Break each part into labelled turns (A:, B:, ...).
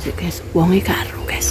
A: guys, wonge karo guys.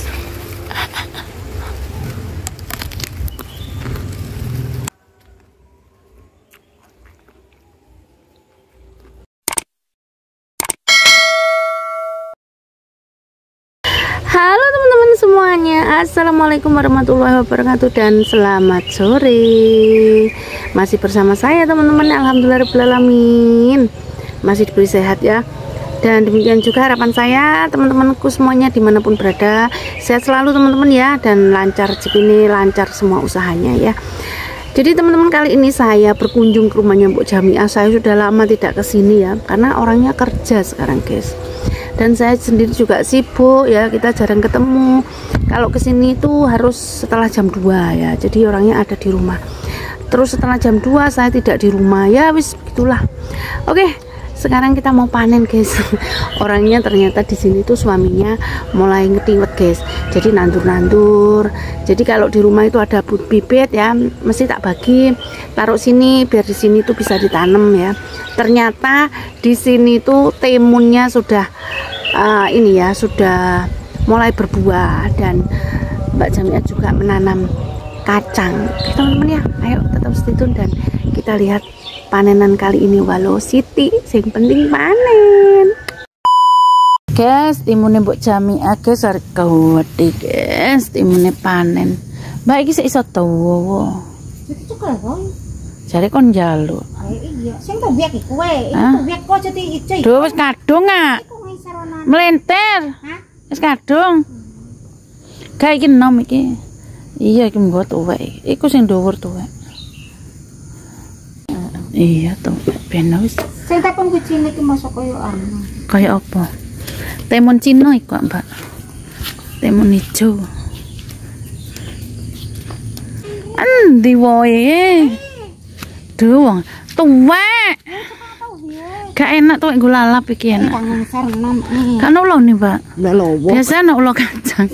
A: Halo teman-teman semuanya, assalamualaikum warahmatullahi wabarakatuh dan selamat sore. Masih bersama saya teman-teman, alhamdulillahirobbilalamin, masih diberi sehat ya. Dan demikian juga harapan saya teman-temanku semuanya dimanapun berada, sehat selalu teman-teman ya, dan lancar rezeki, lancar semua usahanya ya. Jadi teman-teman, kali ini saya berkunjung ke rumahnya Mbok Jamiah. Saya sudah lama tidak kesini ya, karena orangnya kerja sekarang guys. Dan saya sendiri juga sibuk ya, kita jarang ketemu. Kalau kesini itu harus setelah jam 2 ya, jadi orangnya ada di rumah. Terus setelah jam 2 saya tidak di rumah ya, wis begitulah. Oke, sekarang kita mau panen guys. Orangnya ternyata di sini tuh suaminya mulai ngetiwet guys, jadi nandur-nandur. Jadi kalau di rumah itu ada bibit ya, mesti tak bagi taruh sini biar di sini tuh bisa ditanam ya. Ternyata di sini tuh timunnya sudah ini ya, sudah mulai berbuah, dan Mbak Jamiah juga menanam kacang. Oke teman-teman ya, ayo tetap stay tune dan kita lihat panenan kali ini. Walau Siti sing penting panen guys. Timune Mbok Jamiah guys arek gawedhe guys, timune panen. Mbak iki sik iso tuwa.
B: Iki cukup kok.
A: Jare kon njaluk.
B: Iya, sing tuwek iki kowe. Iki tuwek kok jadi ijo.
A: Duh wis kadung ah. Melenter.
B: Hah?
A: Wis kadung. Kae iki nom iki. Iya iki nggo tuwek. Iku sing dhuwur tuwek. Iya tuh, ben wis.
B: Sing tepung kucine iki masuk koyo anu.
A: Kayak apa? Timun Cina iku, Mbak. Timun hijau. Endi wae? Duh, tuwek. Gak enak tuwek nggo lalap iki enak. Kan ulo nih, Mbak. Biasa ana ulo kacang.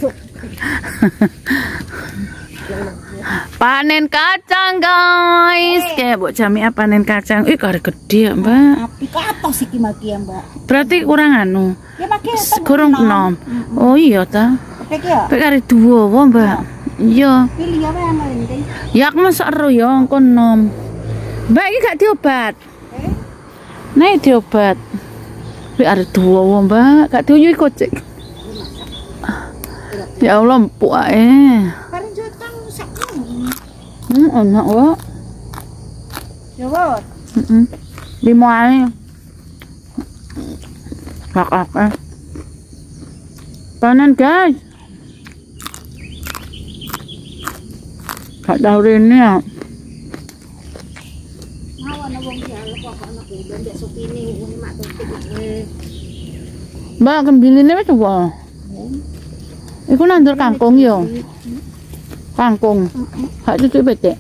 A: Panen kacang guys, kayak Mbok Jamiah panen kacang. Ih kare gede ya Mbak.
B: Api ke atas iki maki ya Mbak.
A: Berarti kurang anu.
B: Ya maki
A: kurang 6. Oh iya ta.
B: Pek ya.
A: Pek kare 2 Mbak. Iya.
B: Pilih apa yang penting?
A: Ya aku masak ero ya engko 6. Mbak iki gak diobat. Nah diobat. Pek kare 2 Mbak, gak diuyu kocek. Ya Allah empuk ae. Enak kok.
B: Coba.
A: Limo ae. Kakak. Panen guys. Gak tahu ini ya. Mbak kembiline wis apa? Iku nandur kangkung yo. Kangkung. Hak cucu betek.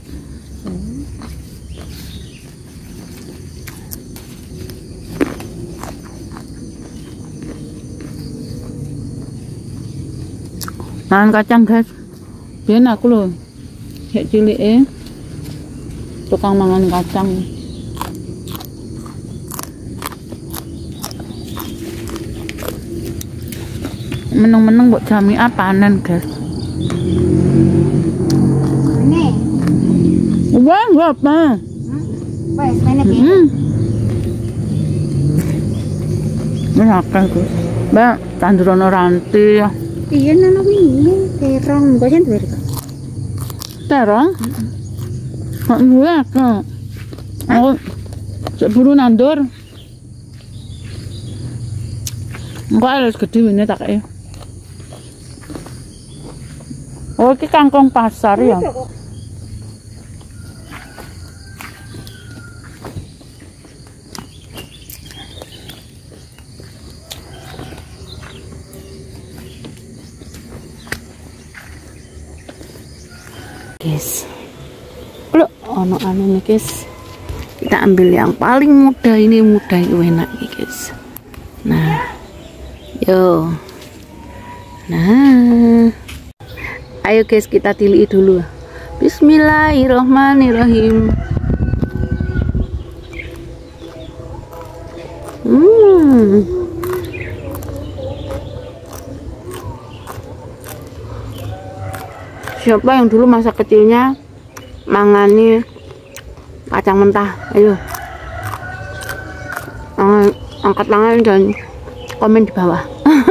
A: Mangan kacang guys. Biyen aku lho sik cilike tukang mangan kacang. Meneng-meneng Mbok Jamiah panen guys. Wah, apa?
B: Wes, mana piye?
A: Menakal tuh. Mbak, tanduran ranti.
B: Iya nana wingi terong, kok jan duwe kok.
A: Terong? Kok duwe kok. Aku seburu nandur. Engko harus gede ini tak kaya. Oh, iki kangkung pasar ya. Guys, loh, ono anu nih guys, kita ambil yang paling mudah. Ini mudah itu enak nih guys. Nah, yo, nah, ayo guys kita tilih dulu. Bismillahirrohmanirrohim. Siapa yang dulu masa kecilnya mangani kacang mentah? Ayo, angkat tangan dan komen di bawah.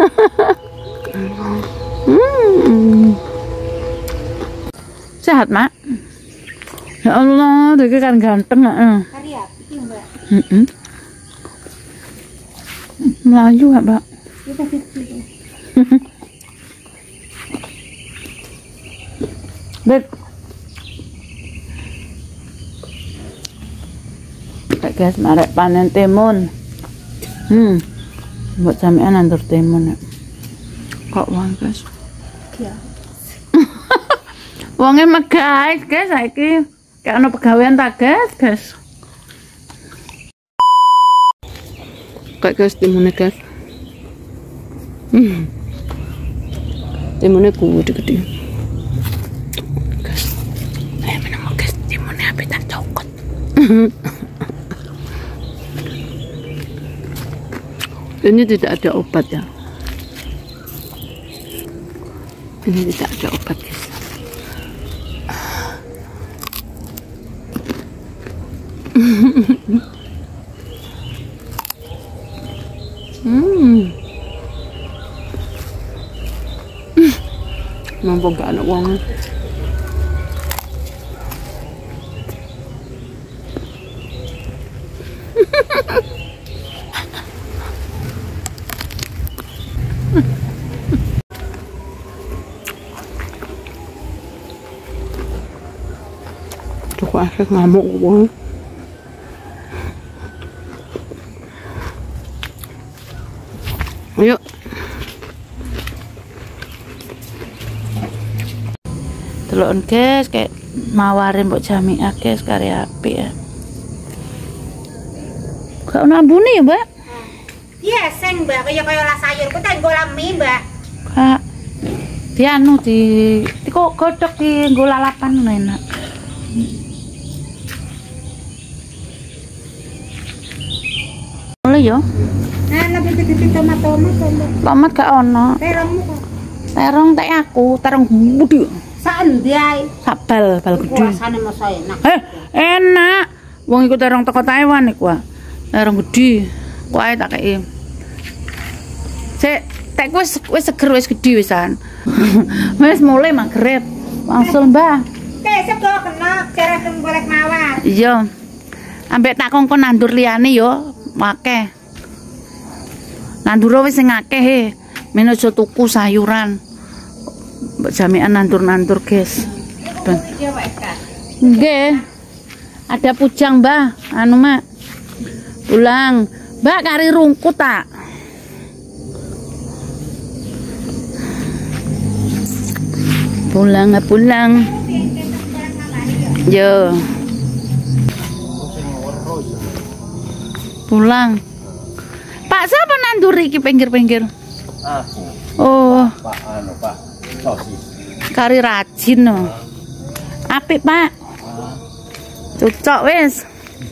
A: Sehat, Mak? Ya Allah, dia kan ganteng.
B: Karya, iki Mbak.
A: Melayu nggak, Mbak?
B: Kita gitu.
A: Beb. Guys, marek panen timun. Buat sampean nandur timun ya. Kok wong, guys?
B: Ya.
A: Wonge megah, guys, saiki. Kayak ono pegawean ta, guys. Kayak guys timunnya, guys. Timunnya gede-gede. Guys. Ayo menang, guys. Timunnya habis tak cokot. Ini tidak ada obat ya. Ini tidak ada obat, guys. Mampu gak ada uang. Tuh kok asik ngamuk uang. Ayo. Telon guys, kayak mawarin mbok Jamiah guys karya apik ya. Gak ono ambune ya, Mbak?
B: Iya, seng Mbak, kaya lah sayur. Ku tak nggolah mie, Mbak.
A: Kak. Dianu di kok godhog di nggo lalapan ngono enak. Oleh yo.
B: Nah, nabi titik tomat, Mbak.
A: Tomat gak ono.
B: Terongmu kok.
A: Terong tek aku, terong gede.
B: Saan dia?
A: Sabal, bal gede.
B: Rasane masa enak.
A: Enak. Wong iku terong teko Taiwan iku. Terong gede. Kok ae tak kei. Sik, tek wis seger wis gede wisan. Wis mulai magrib. Langsung, Mbah.
B: Sego kena cara golek mawar.
A: Iya. Ambek tak kongkon nandur liyane yo, akeh. Nandur wis sing akeh. Men aja tuku sayuran. Mbak Jamiah nandur-nandur, guys. Nggih. Ada pujang, Mbah. Anu, Mak. Pulang. Mbak kari rungkut tak? Pulang. Yo. Pulang. Pak, siapa nanduri iki pinggir-pinggir?
C: Aku.
A: Oh,
C: Pak sosis.
A: kari rajin no. Apik, Pak. Cocok wis.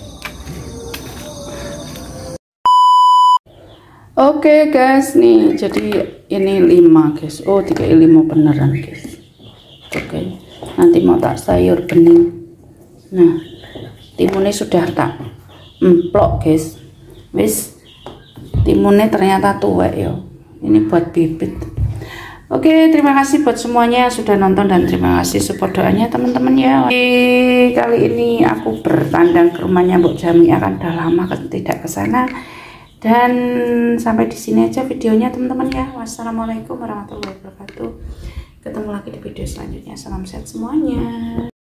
A: Oke guys, nih jadi ini 5 guys. Oh, 35 beneran guys. Oke, nanti mau tak sayur bening. Nah, timunnya sudah tak emplok guys. Wis timunnya ternyata tuwek yo. Ini buat bibit. Oke, terima kasih buat semuanya sudah nonton dan terima kasih support doanya teman-teman ya. Kali ini aku bertandang ke rumahnya Mbok Jamiah, kan udah lama tidak ke sana. Dan sampai di sini aja videonya teman-teman ya. Wassalamualaikum warahmatullahi wabarakatuh. Ketemu lagi di video selanjutnya. Salam sehat semuanya.